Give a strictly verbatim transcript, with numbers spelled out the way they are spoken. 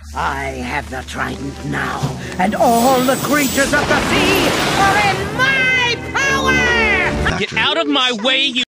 I have the trident now, and all the creatures of the sea are in my power! Get out of my way, you